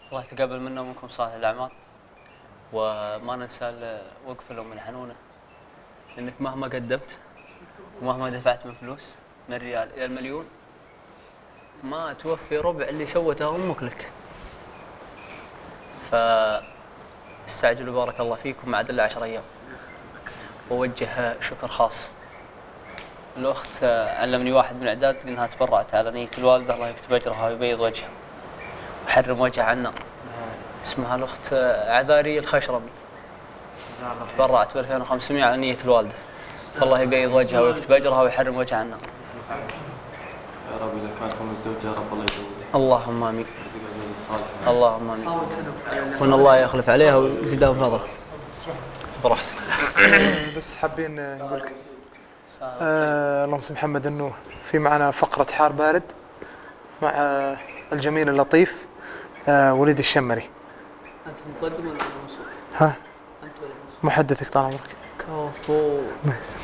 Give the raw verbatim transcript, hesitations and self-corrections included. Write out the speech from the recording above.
الله يتقبل منا ومنكم صالح الأعمال، وما ننسى وقف الأم الحنونة، لأنك مهما قدمت ومهما دفعت من فلوس من ريال إلى المليون ما توفي ربع اللي سوته أمك لك. فاستعجلوا بارك الله فيكم، ما عاد إلا عشر أيام. ووجه شكر خاص. الأخت علمني واحد من الإعداد أنها تبرعت على نية الوالدة، الله يكتب أجرها ويبيض وجهها ويحرم وجهها عن النار. اسمها الأخت عذاري الخشرمي، تبرعت ب ألفين وخمسمائة على نية الوالدة، الله يبيض وجهها ويكتب أجرها ويحرم وجهها عن النار. يا رب إذا كانت من زوج يا رب الله يزوجها. اللهم آمين. اللهم آمين. وإن الله يخلف عليها ويزيدها فضل. براحتك. بس حابين نقول لك آه اللهم صل محمد انه في معنا فقرة حار بارد مع آه الجميل اللطيف آه وليد الشمري. أنت مقدم ولا مسؤول؟ ها؟ أنت ولا مسؤول؟ محدثك طال عمرك. كفو.